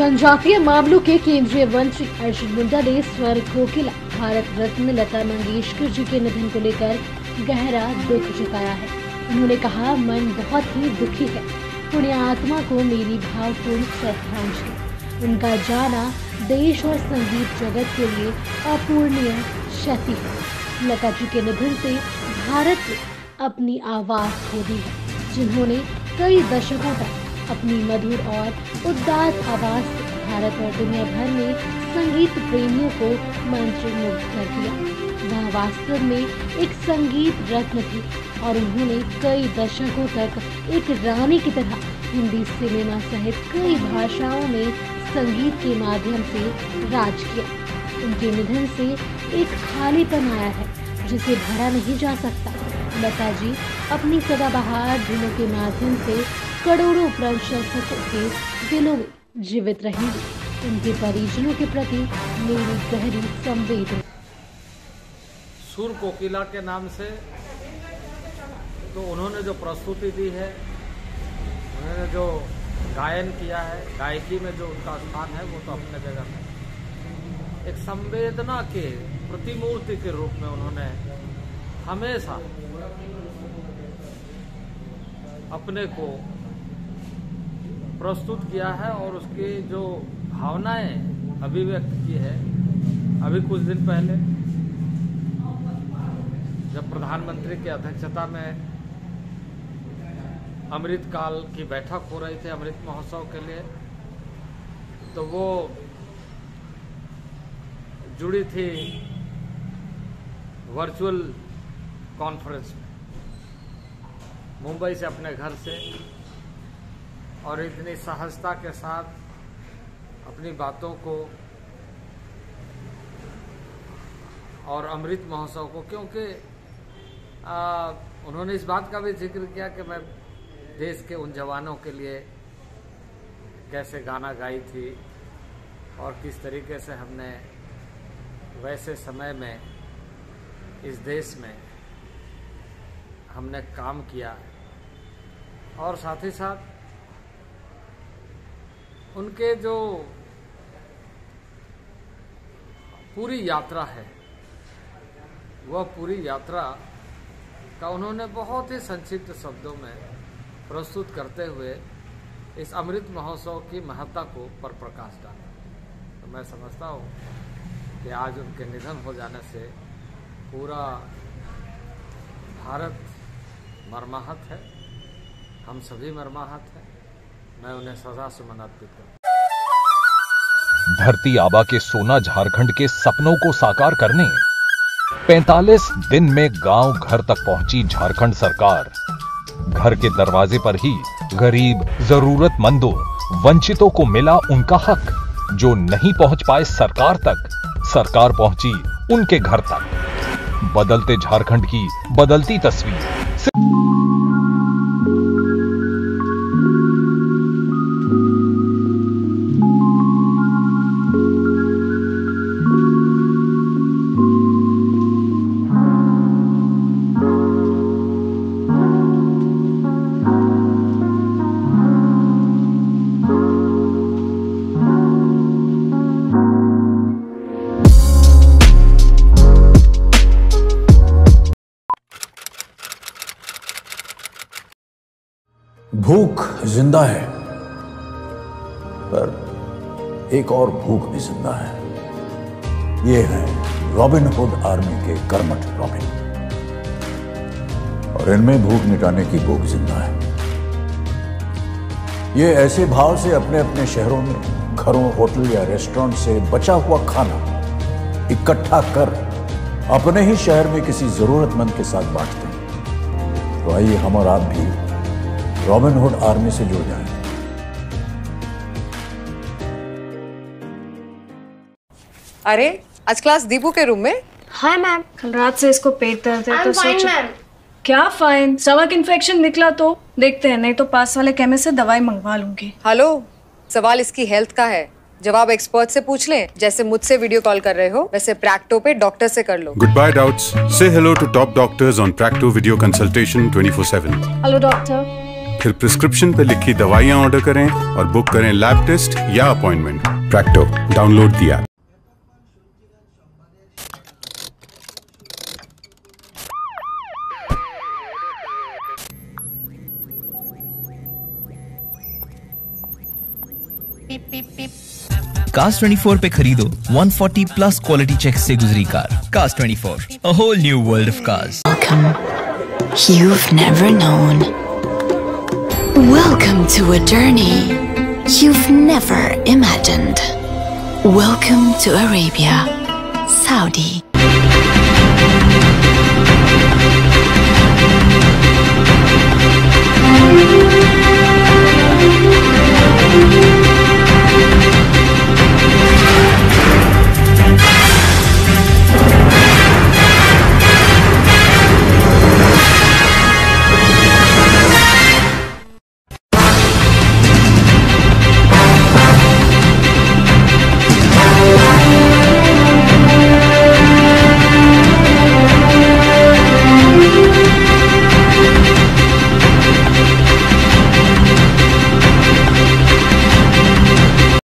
जनजातीय मामलों के केंद्रीय मंत्री अर्जुन मुंडा ने स्वर कोकिला भारत रत्न लता मंगेशकर जी के निधन को लेकर गहरा दुख जताया है। उन्होंने कहा, मन बहुत ही दुखी है। पुण्य आत्मा को मेरी भावपूर्ण श्रद्धांजलि। उनका जाना देश और संगीत जगत के लिए अपूरणीय क्षति है। लता जी के निधन से भारत ने अपनी आवाज खो दी है, जिन्होंने कई दशकों तक अपनी मधुर और उदास आवाज से भारत और दुनिया भर में संगीत प्रेमियों को मंत्रमुग्ध कर दिया। वह वास्तव में एक संगीत रत्न थी और उन्होंने कई दशकों तक एक रानी की तरह हिंदी सिनेमा सहित कई भाषाओं में संगीत के माध्यम से राज किया। उनके निधन से एक खालीपन आया है जिसे भरा नहीं जा सकता। लता जी अपनी सदाबहार धुनों के माध्यम से करोड़ों प्रशंसकों के दिलों में जीवित रहेंगे। उनके परिजनों के प्रति मेरी गहरी संवेदना। सुर कोकिला के नाम से तो उन्होंने जो प्रस्तुति दी है, उन्होंने जो गायन किया है, गायकी में जो उनका स्थान है वो तो अपने जगह में एक संवेदना के प्रतिमूर्ति के रूप में उन्होंने हमेशा अपने को प्रस्तुत किया है और उसकी जो भावनाएं अभिव्यक्त की है। अभी कुछ दिन पहले जब प्रधानमंत्री की अध्यक्षता में अमृत काल की बैठक हो रही थी अमृत महोत्सव के लिए, तो वो जुड़ी थी वर्चुअल कॉन्फ्रेंस में मुंबई से अपने घर से, और इतनी सहजता के साथ अपनी बातों को और अमृत महोत्सव को, क्योंकि उन्होंने इस बात का भी जिक्र किया कि मैं देश के उन जवानों के लिए कैसे गाना गाई थी और किस तरीके से हमने वैसे समय में इस देश में हमने काम किया, और साथ ही साथ उनके जो पूरी यात्रा है वह पूरी यात्रा का उन्होंने बहुत ही संक्षिप्त शब्दों में प्रस्तुत करते हुए इस अमृत महोत्सव की महत्ता को पर प्रकाश डाला। तो मैं समझता हूँ कि आज उनके निधन हो जाने से पूरा भारत मर्माहत है, हम सभी मर्माहत हैं। मैं उन्हें सदा सुमन अर्पित करता हूं। धरती आबा के सोना झारखंड के सपनों को साकार करने 45 दिन में गांव घर तक पहुंची झारखंड सरकार। घर के दरवाजे पर ही गरीब, जरूरतमंदों, वंचितों को मिला उनका हक। जो नहीं पहुंच पाए सरकार तक, सरकार पहुंची उनके घर तक। बदलते झारखंड की बदलती तस्वीर। भूख जिंदा है, पर एक और भूख भी जिंदा है। ये है रॉबिन हुड आर्मी के कर्मठ रॉबिन, और इनमें भूख मिटाने की भूख जिंदा है। ये ऐसे भाव से अपने अपने शहरों में घरों, होटल या रेस्टोरेंट से बचा हुआ खाना इकट्ठा कर अपने ही शहर में किसी जरूरतमंद के साथ बांटते हैं। तो आइए हम और आप भी रॉबिन हुड आर्मी से जुड़ जाएं। अरे आज क्लास दीपू के रूम में? हाय मैम, कल रात से इसको पेट दर्द है तो सोचा। क्या फाइन? स्टमक इन्फेक्शन निकला तो देखते हैं, नहीं तो पास वाले केमिस्ट से दवाई मंगवा लूंगी। हेलो, सवाल इसकी हेल्थ का है, जवाब एक्सपर्ट से पूछ लें। जैसे मुझसे वीडियो कॉल कर रहे हो वैसे प्रैक्टो पे डॉक्टर से कर लो। Goodbye doubts. Say hello to top doctors on Practo Video Consultation 24/7. Hello doctor. फिर प्रिस्क्रिप्शन पे लिखी दवाइयाँ ऑर्डर करें और बुक करें लैब टेस्ट या appointment. Practo, download the app. Cars 24 पे खरीदो 140 प्लस क्वालिटी चेक से गुजरी car. Cars 24, a whole new world of cars. Welcome. You've never known. Welcome to a journey you've never imagined. Welcome to Arabia, Saudi.